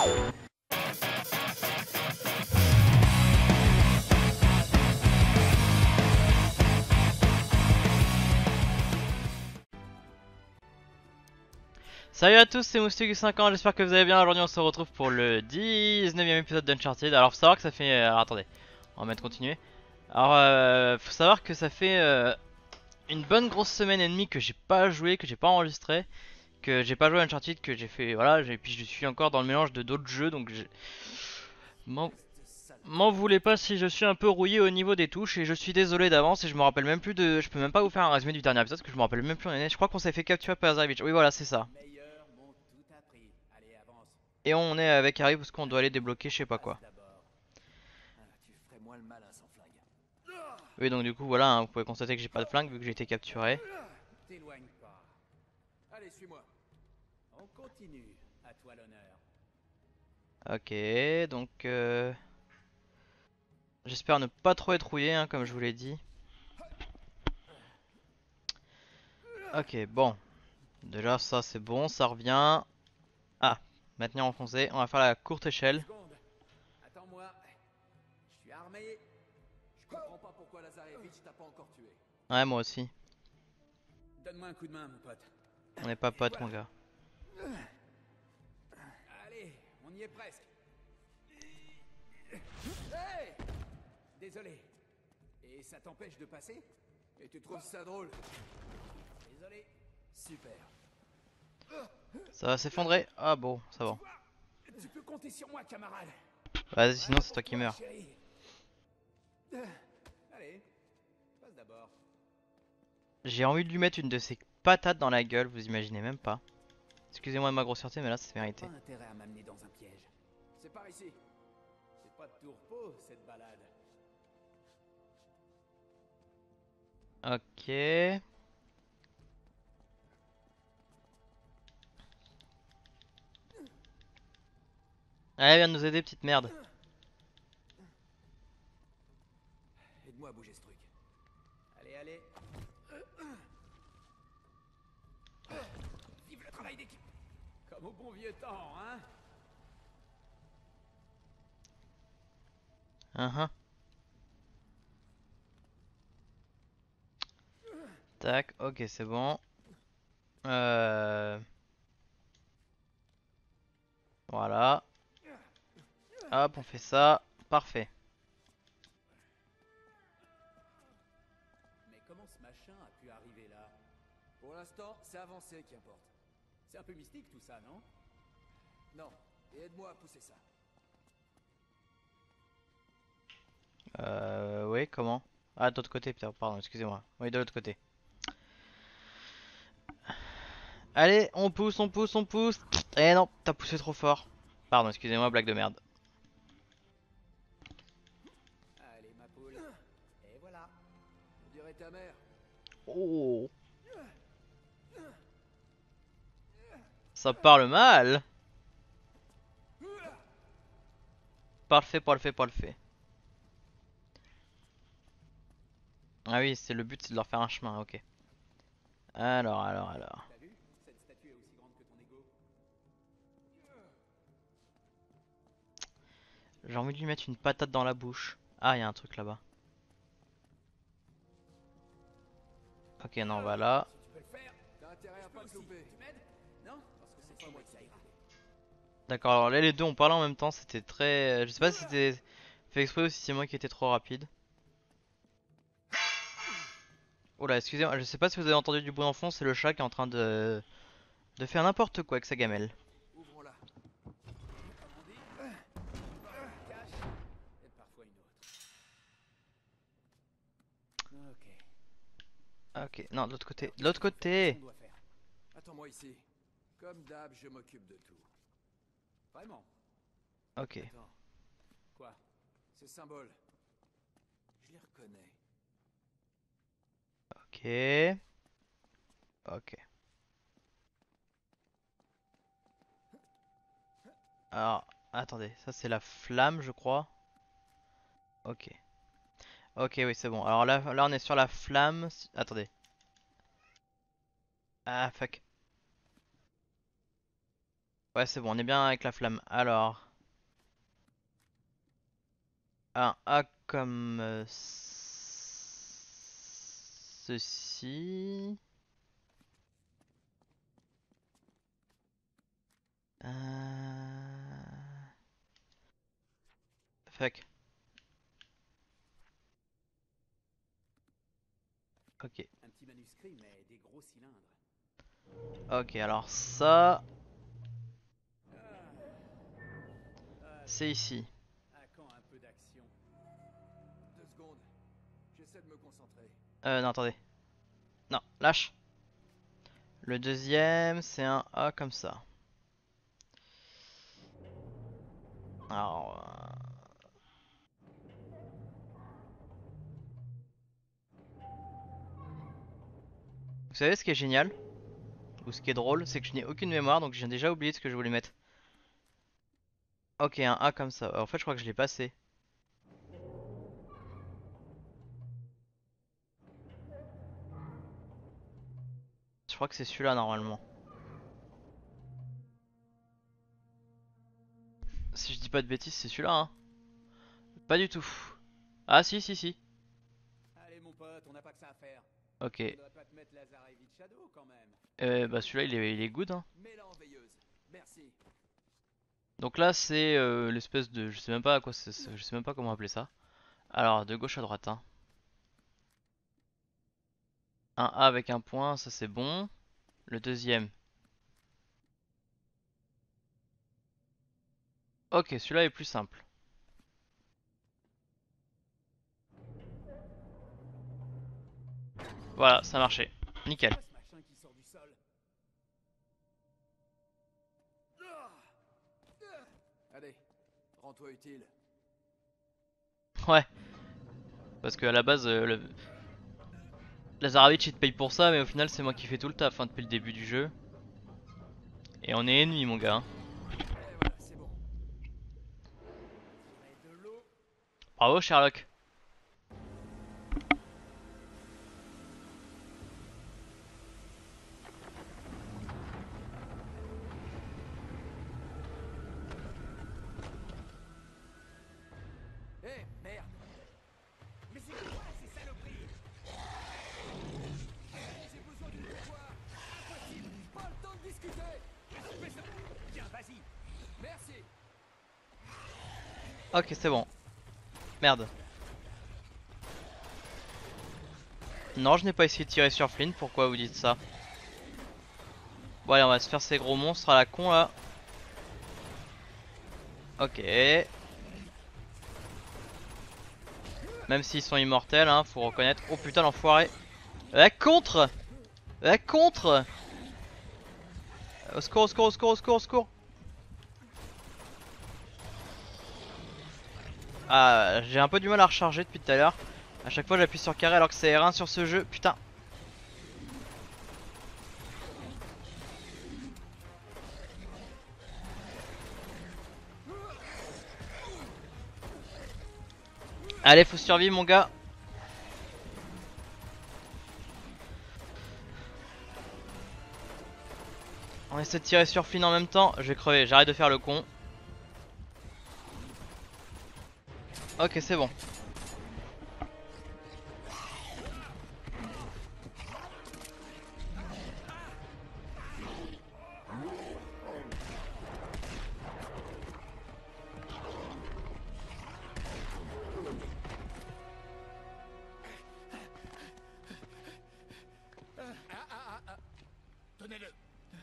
Salut à tous, c'est Moustique5 ans, j'espère que vous allez bien. Aujourd'hui on se retrouve pour le 19ème épisode d'Uncharted. Alors faut savoir que ça fait... alors attendez, on va mettre continuer. Alors faut savoir que ça fait une bonne grosse semaine et demie que j'ai pas joué, que j'ai pas enregistré, que j'ai pas joué à Uncharted, que j'ai fait... Voilà, et puis je suis encore dans le mélange de d'autres jeux, donc m'en voulez pas si je suis un peu rouillé au niveau des touches, et je suis désolé d'avance, et je me rappelle même plus de... Je peux même pas vous faire un résumé du dernier épisode, parce que je me rappelle même plus où on est. Je crois qu'on s'est fait capturer par Zarevich. Oui voilà, c'est ça. Et on est avec Harry parce qu'on doit aller débloquer je sais pas quoi. Oui donc du coup voilà, hein, vous pouvez constater que j'ai pas de flingue vu que j'ai été capturé. Ok donc j'espère ne pas trop être rouillé hein, comme je vous l'ai dit. Ok bon, déjà ça c'est bon, ça revient. Ah, maintenir enfoncé, on va faire la courte échelle. Attends-moi, je suis armé. Je comprends pas pourquoi Lazarevich t'a pas encore tué. Ouais moi aussi. Donne-moi un coup de main, mon pote. On n'est pas potes voilà. mon gars. Allez, on y est presque. Hey, désolé. Et ça t'empêche de passer? Et tu trouves ça drôle? Désolé. Super. Ça va s'effondrer. Ah bon, ça va. Tu peux compter sur moi, camarade. Vas-y sinon c'est toi qui meurs. Allez, passe d'abord. J'ai envie de lui mettre une de ces patates dans la gueule, vous imaginez même pas. Excusez-moi de ma grossièreté mais là c'est mérité. Pas intérêt à m'amener dans un piège. C'est par ici. C'est pas de tourpeau cette balade. Ok. Allez viens nous aider petite merde. Aide-moi à bouger ce truc. Allez, allez. Vive le travail d'équipe. Comme au bon vieux temps, hein. Tac, ok c'est bon. Voilà. Hop on fait ça. Parfait. Mais comment ce machin a pu arriver là? Pour l'instant, c'est avancé qui importe. C'est un peu mystique tout ça, non? Non. Et aide-moi à pousser ça. Oui comment? Ah de l'autre côté putain pardon excusez-moi. Oui de l'autre côté. Allez on pousse on pousse on pousse. Eh non t'as poussé trop fort. Pardon excusez-moi blague de merde. Allez, ma poule. Et voilà. On dirait ta mère. Oh. Ça parle mal. Parfait parfait parfait. Ah oui c'est le but c'est de leur faire un chemin ok. Alors. T'as vu? Cette statue est aussi grande que ton ego. J'ai envie de lui mettre une patate dans la bouche. Ah y a un truc là-bas. Ok non on va là. Si tu peux le faire, t'as intérêt à pas te louper. Tu m'aides? Non? Parce que c'est pas moi qui arrive. D'accord alors là les deux on parlait en même temps c'était très... Je sais pas si c'était fait exprès ou si c'est moi qui étais trop rapide. Oh là excusez-moi je sais pas si vous avez entendu du bruit en fond c'est le chat qui est en train de faire n'importe quoi avec sa gamelle. Ouvrons-la. Comme on dit, cache et parfois une autre. Ok. Ok non de l'autre côté. De Alors, l'autre côté. qu'est-ce qu'on doit faire? Attends-moi ici. Comme d'hab, je m'occupe de tout. Vraiment? Ok. Attends. Quoi? Ces symboles. Je les reconnais. Ok. Ok. Alors attendez ça c'est la flamme je crois. Ok. Ok oui c'est bon. Alors là on est sur la flamme. Attendez. Ah fuck. Ouais, c'est bon, on est bien avec la flamme. Alors, un A comme ceci. Fuck. Ok. Un petit manuscrit, mais des gros cylindres. Ok, alors ça, Allez, c'est ici. à quand un peu d'action? 2 secondes. J'essaie de me concentrer. Non, attendez. Non, lâche. Le deuxième, c'est un A comme ça. Alors, vous savez ce qui est génial, ou ce qui est drôle, c'est que je n'ai aucune mémoire, donc je viens déjà oublié ce que je voulais mettre. Ok, un A comme ça. En fait, je crois que je l'ai passé. Je crois que c'est celui-là normalement. Si je dis pas de bêtises, c'est celui-là, hein. Pas du tout. Ah si, si, si. Allez, mon pote, on n'a pas que ça à faire. Ok. Faudrait pas te mettre Lazarevich Shadow quand même. Bah celui-là, il est good, hein. Mets-la en veilleuse. Merci. Donc là, c'est l'espèce de... Je sais même pas à quoi je sais même pas comment appeler ça. Alors, de gauche à droite, hein. Un A avec un point, ça c'est bon. Le deuxième. Ok, celui-là est plus simple. Voilà, ça a marché. C'est Nickel. quoi ce machin qui sort du sol? Allez, rends-toi utile. Ouais, parce que à la base, Lazarevic il te paye pour ça, mais au final c'est moi qui fais tout le taf hein, depuis le début du jeu. Et on est ennemis mon gars, hein. Et voilà, c'est bon. Tirer de l'eau. Bravo Sherlock. Eh, merde. Mais c'est quoi ces saloperies? J'ai besoin d'une victoire. Impossible. Pas le temps de discuter. Fais ça. Tiens, vas-y. Merci. Ok, c'est bon. Merde. Non, je n'ai pas essayé de tirer sur Flynn, pourquoi vous dites ça? Bon allez, on va se faire ces gros monstres à la con là. Ok. Même s'ils sont immortels, hein, faut reconnaître. Oh putain l'enfoiré. La contre. La contre. Au secours, au secours, au secours, au secours, au secours. Ah, j'ai un peu du mal à recharger depuis tout à l'heure. À chaque fois j'appuie sur carré alors que c'est R1 sur ce jeu. Putain. Allez, faut survivre mon gars. On essaie de tirer sur Flynn en même temps. Je vais crever, j'arrête de faire le con. Ok, c'est bon. Tenez-le.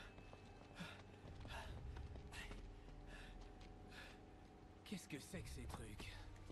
Qu'est-ce que c'est que ces trucs?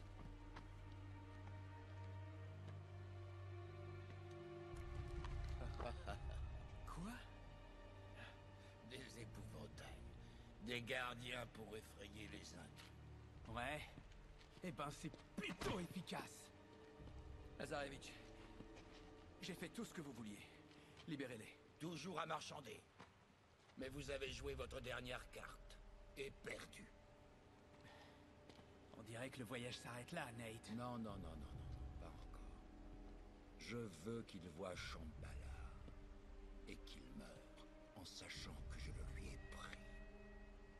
Quoi? Des épouvantails. Des gardiens pour effrayer les uns. Ouais. Eh ben, c'est plutôt efficace. Lazarevich, j'ai fait tout ce que vous vouliez. Libérez-les. Toujours à marchander. Mais vous avez joué votre dernière carte. Et perdu. On dirait que le voyage s'arrête là, Nate. Non, non, non, non, non, pas encore. Je veux qu'il voie Shambhala. Et qu'il meure en sachant que je le lui ai pris.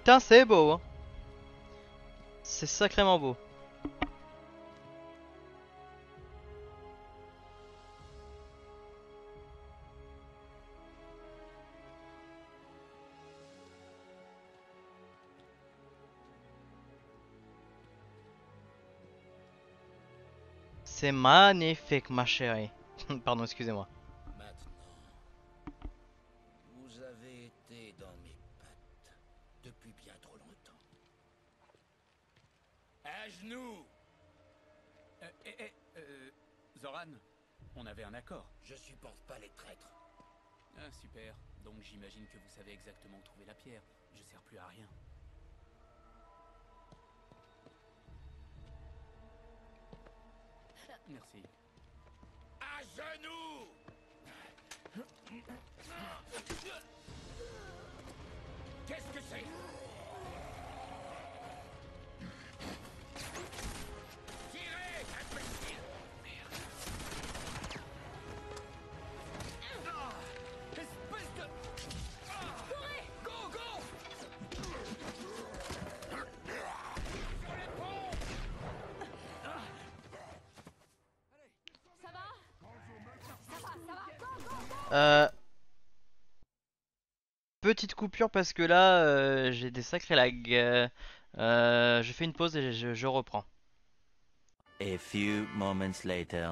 putain, c'est beau, hein. C'est sacrément beau. C'est magnifique, ma chérie. Pardon, excusez-moi. Maintenant, vous avez été dans mes pattes depuis bien trop longtemps. À genoux! Zoran, on avait un accord. Je supporte pas les traîtres. Ah, super. Donc j'imagine que vous savez exactement où trouver la pierre. Je sers plus à rien. Merci. À genoux! Qu'est-ce que c'est? Tirez, imbécile! Espèce de... Go, go! Sur les ponts! Ça va? Euh... Petite coupure parce que là, j'ai des sacrés lags. Je fais une pause et je reprends. A few moments later.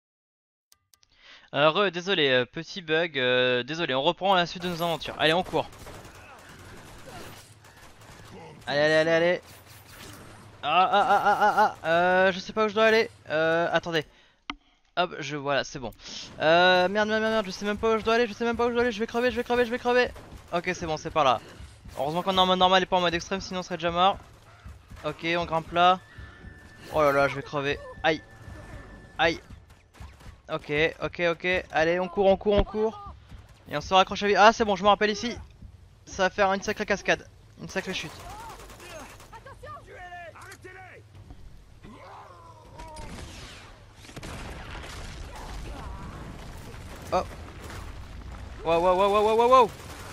Désolé, petit bug. Désolé, on reprend la suite de nos aventures. Allez, on court. Allez, allez, allez, allez. Je sais pas où je dois aller. Attendez. Hop, voilà, c'est bon. Merde, je sais même pas où je dois aller, je vais crever. Ok, c'est bon, c'est par là. Heureusement qu'on est en mode normal et pas en mode extrême, sinon on serait déjà mort. Ok, on grimpe là. Oh là là, je vais crever. Aïe. Aïe. Ok. Allez, on court. Et on se raccroche à vie. Ah, c'est bon, je me rappelle ici. Ça va faire une sacrée cascade. Une sacrée chute. Oh. Wow.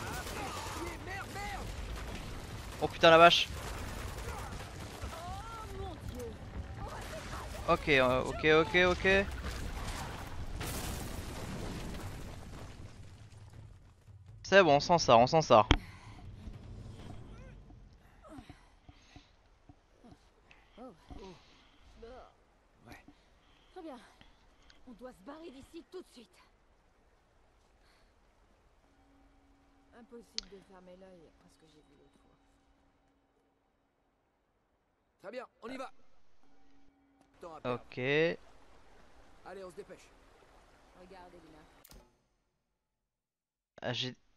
Oh putain la vache. Ok. C'est bon, on s'en sort. Très bien. On doit se barrer d'ici tout de suite. Impossible de fermer l'œil après ce que j'ai vu l'autre fois. Très bien, on y va. Temps à perdre. Ok. Allez, on se dépêche. Regarde, Elina. Ah,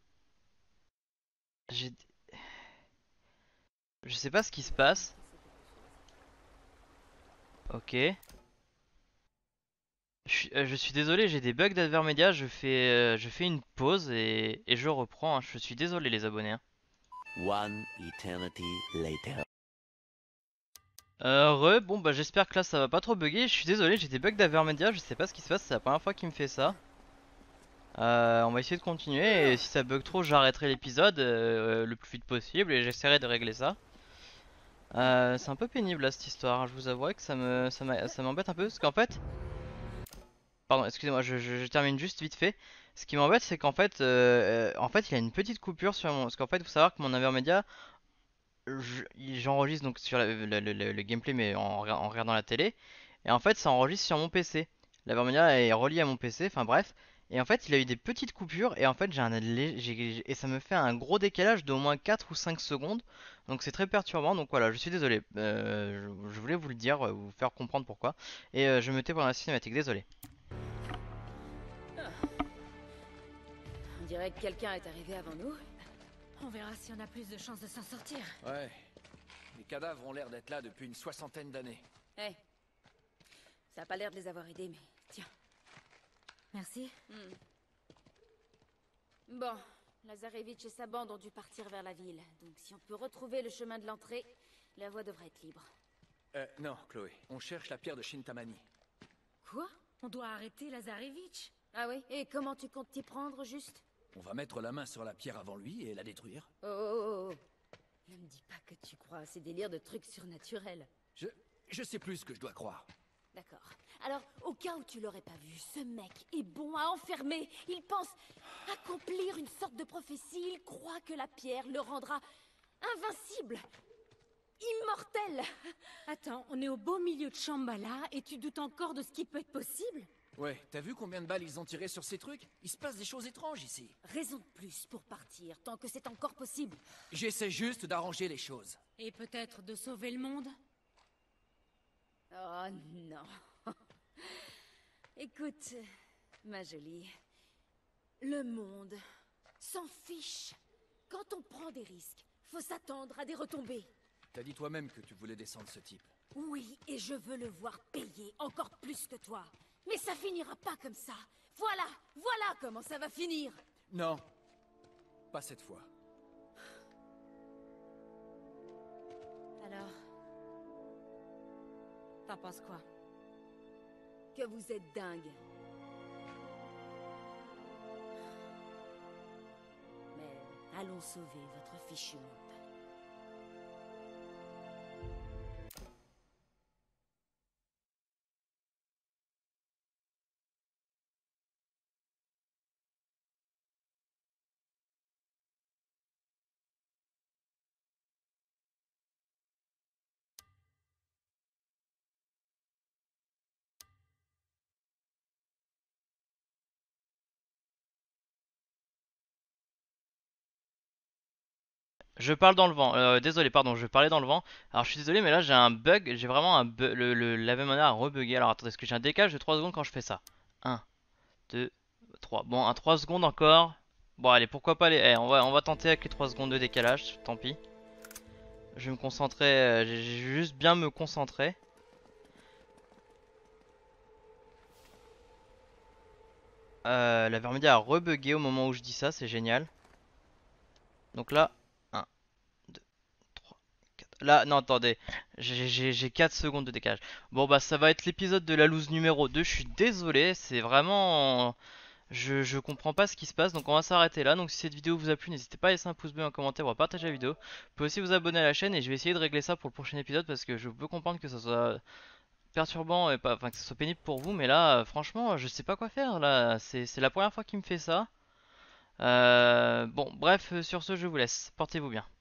je sais pas ce qui se passe. Ok. Je suis désolé, j'ai des bugs d'Advermedia. Je fais une pause et je reprends, hein. Je suis désolé les abonnés, hein. One eternity later. Bon bah j'espère que là ça va pas trop bugger. Je suis désolé, j'ai des bugs d'Advermedia. Je sais pas ce qui se passe, c'est la première fois qu'il me fait ça. On va essayer de continuer et si ça bug trop, j'arrêterai l'épisode le plus vite possible et j'essaierai de régler ça. C'est un peu pénible là cette histoire. Je vous avouerai que ça m'embête un peu parce qu'en fait. Pardon, excusez-moi, je termine juste vite fait. Ce qui m'embête, c'est qu'en fait, il y a une petite coupure sur mon. Parce qu'en fait, il faut savoir que mon Avermedia, j'enregistre donc sur le gameplay, mais en regardant la télé. Et en fait, ça enregistre sur mon PC. L'Avermedia est relié à mon PC, enfin bref. Et en fait, il a eu des petites coupures. Et en fait, et ça me fait un gros décalage d'au moins 4 ou 5 secondes. Donc c'est très perturbant. Donc voilà, je suis désolé. Je voulais vous le dire, vous faire comprendre pourquoi. Et je me tais pendant la cinématique, désolé. On dirait que quelqu'un est arrivé avant nous. On verra si on a plus de chances de s'en sortir. Ouais. Les cadavres ont l'air d'être là depuis une 60aine d'années. Hey. Ça a pas l'air de les avoir aidés, mais tiens. Merci. Bon, Lazarevitch et sa bande ont dû partir vers la ville. Donc si on peut retrouver le chemin de l'entrée, la voie devrait être libre. Non, Chloé. On cherche la pierre de Shintamani. Quoi? On doit arrêter Lazarevitch? Ah oui? Et comment tu comptes t'y prendre, juste? On va mettre la main sur la pierre avant lui et la détruire. Oh. Ne me dis pas que tu crois à ces délires de trucs surnaturels. Je sais plus ce que je dois croire. D'accord. Alors, au cas où tu l'aurais pas vu, ce mec est bon à enfermer. Il pense accomplir une sorte de prophétie. Il croit que la pierre le rendra invincible. Immortel. Attends, on est au beau milieu de Shambhala et tu doutes encore de ce qui peut être possible? Ouais, t'as vu combien de balles ils ont tiré sur ces trucs? Il se passe des choses étranges ici. Raison de plus pour partir, tant que c'est encore possible. J'essaie juste d'arranger les choses. Et peut-être de sauver le monde? Oh non. Écoute, ma jolie, le monde s'en fiche. Quand on prend des risques, faut s'attendre à des retombées. T'as dit toi-même que tu voulais descendre ce type. Oui, et je veux le voir payer encore plus que toi. Mais ça finira pas comme ça. Voilà comment ça va finir. Non, pas cette fois. Alors, t'en penses quoi? Que vous êtes dingue. Mais allons sauver votre fichu monde. Je parle dans le vent. Désolé, pardon, je parlais dans le vent. Alors je suis désolé, mais là j'ai un bug. J'ai vraiment un bug. L'Avemana a rebugué. Alors attendez, est-ce que j'ai un décalage de 3 secondes quand je fais ça? 1, 2, 3. Bon, un 3 secondes encore. Bon, allez, pourquoi pas les. On va tenter avec les 3 secondes de décalage. Tant pis. Je vais me concentrer. J'ai juste bien me concentrer. La Vermilion a rebugué au moment où je dis ça. C'est génial. Donc là. Là, non, attendez, j'ai 4 secondes de décalage. Bon, bah, ça va être l'épisode de la loose numéro 2. Je suis désolé, c'est vraiment. Je comprends pas ce qui se passe, donc on va s'arrêter là. Donc, si cette vidéo vous a plu, n'hésitez pas à laisser un pouce bleu, un commentaire ou à partager la vidéo. Vous pouvez aussi vous abonner à la chaîne et je vais essayer de régler ça pour le prochain épisode parce que je peux comprendre que ça soit perturbant et pas. Enfin, que ça soit pénible pour vous, mais là, franchement, je sais pas quoi faire. Là, c'est la première fois qu'il me fait ça. Bon, bref, sur ce, je vous laisse. Portez-vous bien.